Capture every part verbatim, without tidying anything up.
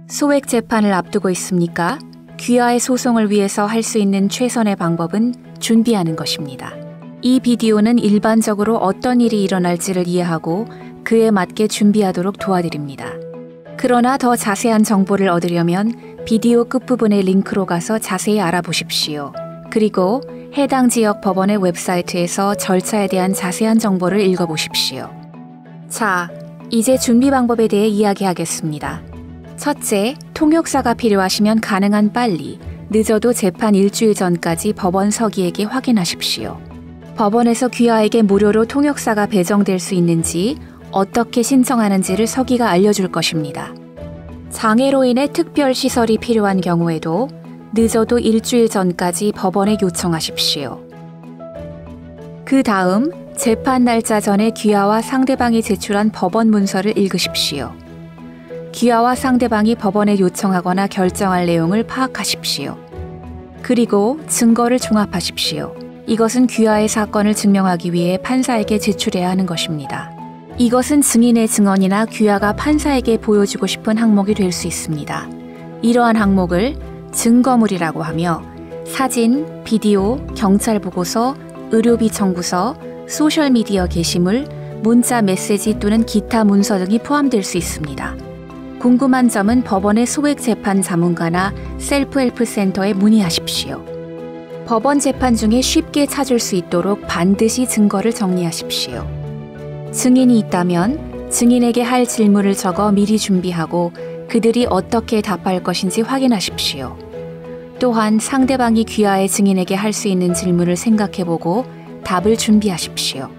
소액 재판을 앞두고 있습니까? 귀하의 소송을 위해서 할 수 있는 최선의 방법은 준비하는 것입니다. 이 비디오는 일반적으로 어떤 일이 일어날지를 이해하고 그에 맞게 준비하도록 도와드립니다. 그러나 더 자세한 정보를 얻으려면 비디오 끝부분의 링크로 가서 자세히 알아보십시오. 그리고 해당 지역 법원의 웹사이트에서 절차에 대한 자세한 정보를 읽어보십시오. 자, 이제 준비 방법에 대해 이야기하겠습니다. 첫째, 통역사가 필요하시면 가능한 빨리, 늦어도 재판 일주일 전까지 법원 서기에게 확인하십시오. 법원에서 귀하에게 무료로 통역사가 배정될 수 있는지, 어떻게 신청하는지를 서기가 알려줄 것입니다. 장애로 인해 특별시설이 필요한 경우에도 늦어도 일주일 전까지 법원에 요청하십시오. 그 다음, 재판 날짜 전에 귀하와 상대방이 제출한 법원 문서를 읽으십시오. 귀하와 상대방이 법원에 요청하거나 결정할 내용을 파악하십시오. 그리고 증거를 종합하십시오. 이것은 귀하의 사건을 증명하기 위해 판사에게 제출해야 하는 것입니다. 이것은 증인의 증언이나 귀하가 판사에게 보여주고 싶은 항목이 될 수 있습니다. 이러한 항목을 증거물이라고 하며 사진, 비디오, 경찰 보고서, 의료비 청구서, 소셜미디어 게시물, 문자 메시지 또는 기타 문서 등이 포함될 수 있습니다. 궁금한 점은 법원의 소액 재판 자문가나 셀프 헬프 센터에 문의하십시오. 법원 재판 중에 쉽게 찾을 수 있도록 반드시 증거를 정리하십시오. 증인이 있다면 증인에게 할 질문을 적어 미리 준비하고 그들이 어떻게 답할 것인지 확인하십시오. 또한 상대방이 귀하의 증인에게 할 수 있는 질문을 생각해보고 답을 준비하십시오.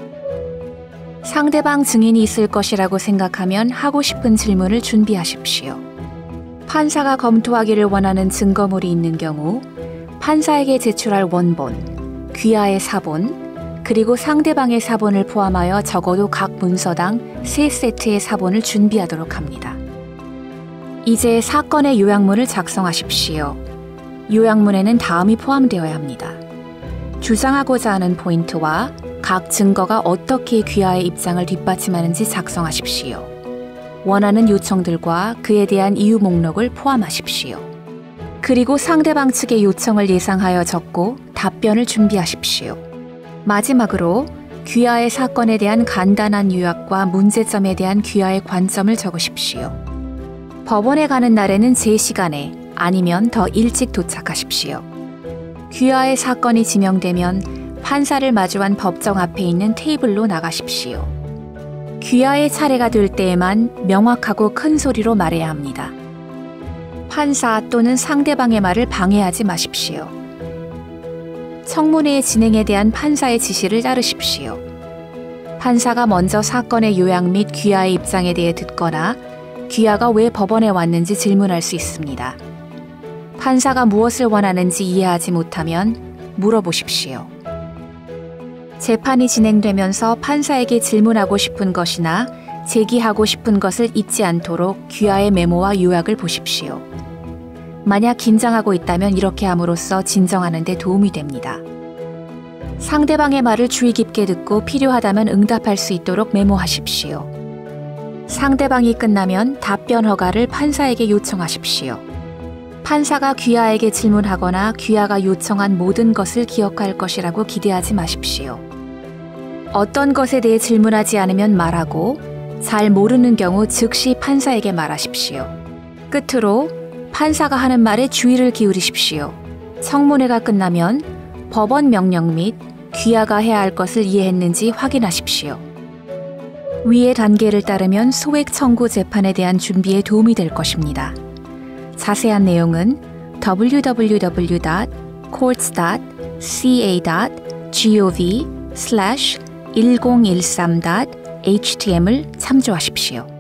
상대방 증인이 있을 것이라고 생각하면 하고 싶은 질문을 준비하십시오. 판사가 검토하기를 원하는 증거물이 있는 경우 판사에게 제출할 원본, 귀하의 사본, 그리고 상대방의 사본을 포함하여 적어도 각 문서당 세 세트의 사본을 준비하도록 합니다. 이제 사건의 요약문을 작성하십시오. 요약문에는 다음이 포함되어야 합니다. 주장하고자 하는 포인트와 각 증거가 어떻게 귀하의 입장을 뒷받침하는지 작성하십시오. 원하는 요청들과 그에 대한 이유 목록을 포함하십시오. 그리고 상대방 측의 요청을 예상하여 적고 답변을 준비하십시오. 마지막으로 귀하의 사건에 대한 간단한 요약과 문제점에 대한 귀하의 관점을 적으십시오. 법원에 가는 날에는 제 시간에 아니면 더 일찍 도착하십시오. 귀하의 사건이 지명되면 판사를 마주한 법정 앞에 있는 테이블로 나가십시오. 귀하의 차례가 될 때에만 명확하고 큰 소리로 말해야 합니다. 판사 또는 상대방의 말을 방해하지 마십시오. 청문회의 진행에 대한 판사의 지시를 따르십시오. 판사가 먼저 사건의 요약 및 귀하의 입장에 대해 듣거나 귀하가 왜 법원에 왔는지 질문할 수 있습니다. 판사가 무엇을 원하는지 이해하지 못하면 물어보십시오. 재판이 진행되면서 판사에게 질문하고 싶은 것이나 제기하고 싶은 것을 잊지 않도록 귀하의 메모와 요약을 보십시오. 만약 긴장하고 있다면 이렇게 함으로써 진정하는 데 도움이 됩니다. 상대방의 말을 주의 깊게 듣고 필요하다면 응답할 수 있도록 메모하십시오. 상대방이 끝나면 답변 허가를 판사에게 요청하십시오. 판사가 귀하에게 질문하거나 귀하가 요청한 모든 것을 기억할 것이라고 기대하지 마십시오. 어떤 것에 대해 질문하지 않으면 말하고 잘 모르는 경우 즉시 판사에게 말하십시오. 끝으로 판사가 하는 말에 주의를 기울이십시오. 청문회가 끝나면 법원 명령 및 귀하가 해야 할 것을 이해했는지 확인하십시오. 위의 단계를 따르면 소액 청구 재판에 대한 준비에 도움이 될 것입니다. 자세한 내용은 더블유 더블유 더블유 닷 코트스 닷 씨에이 닷 지오비 슬래시 일공일삼 닷 에이치티엠을 참조하십시오.